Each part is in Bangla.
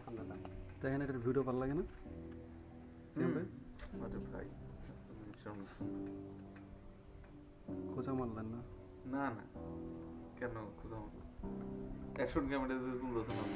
তাই এটার ভিডিও ভালো লাগে না ভাই খোঁজা মারলেন না না না কেন খোঁজা মারলাম অ্যাকশন ক্যামেরা দিয়ে তুলতেছে না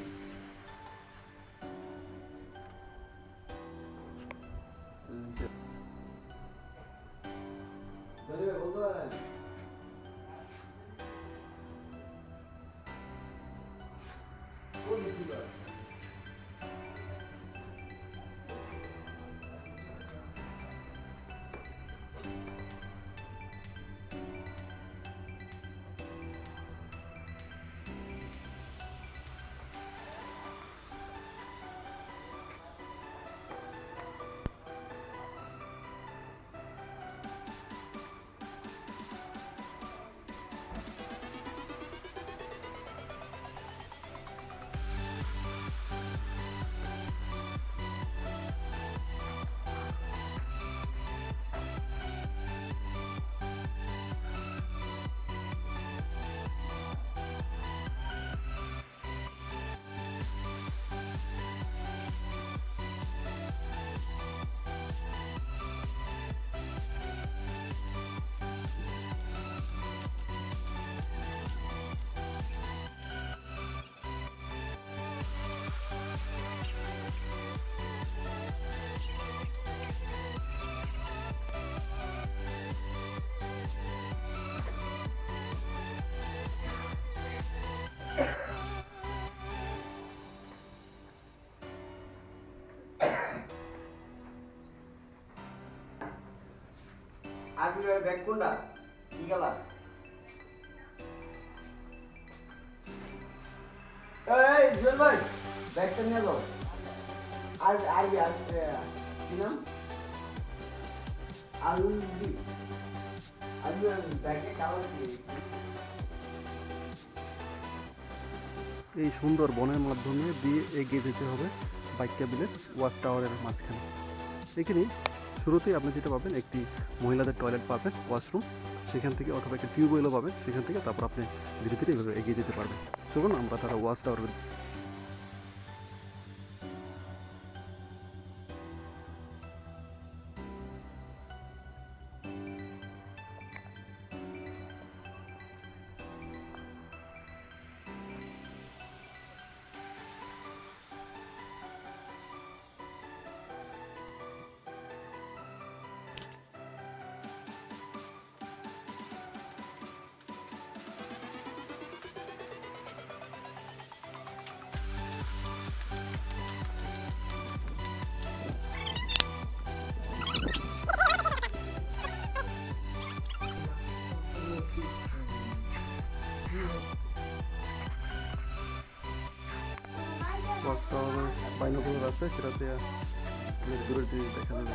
আগে ব্যাগ কোনটা কি গেলা এই জুয়েল ভাই ব্যাগটা নিয়ে যাও আর কি নাম আলুন্দি আলু ব্যাগে কাগজ দিয়ে এই সুন্দর বনের মাধ্যমে দিয়ে এগিয়ে যেতে হবে বাইক কেবিলের ওয়াচ টাওয়ারের মাঝখানে। এখানে শুরুতেই আপনি যেটা পাবেন একটি মহিলাদের টয়লেট পাবেন, ওয়াশরুম, সেখান থেকে অথবা একটা টিউবওয়েলও পাবেন সেখান থেকে, তারপর আপনি ধীরে ধীরে এভাবে এগিয়ে যেতে পারবেন। চলুন আমরা তারা ওয়াচ টাওয়ারের ওয়াচ টাওয়ারের বাইনোকুলার আছে, সেটাতে অনেক দূরের জিনিস দেখা যাবে।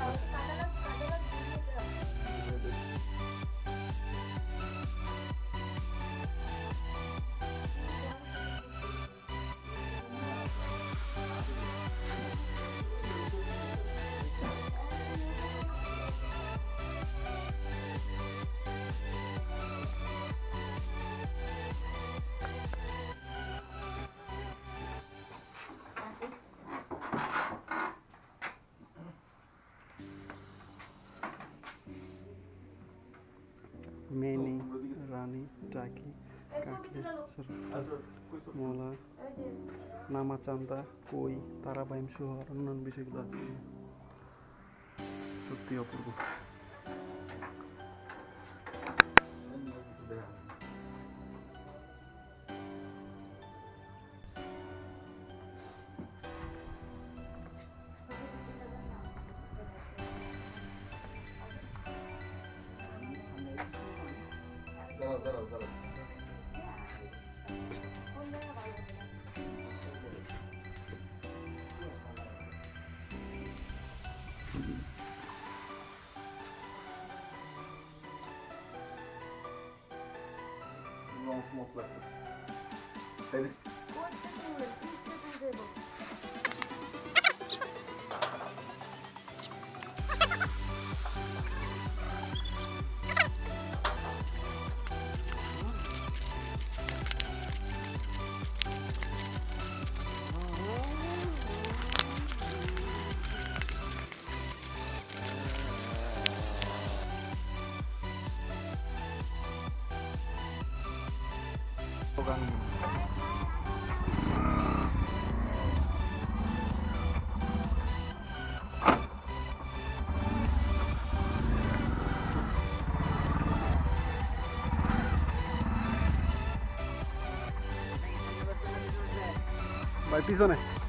মেনি, রানী, টাকি, কাকি, মোলা, নামাচান্দা, কই, তারাবাইম সহ অন্যান্য বিষয়গুলো আছে। সত্যি অপূর্ব। Most likely. ভাই পিছনে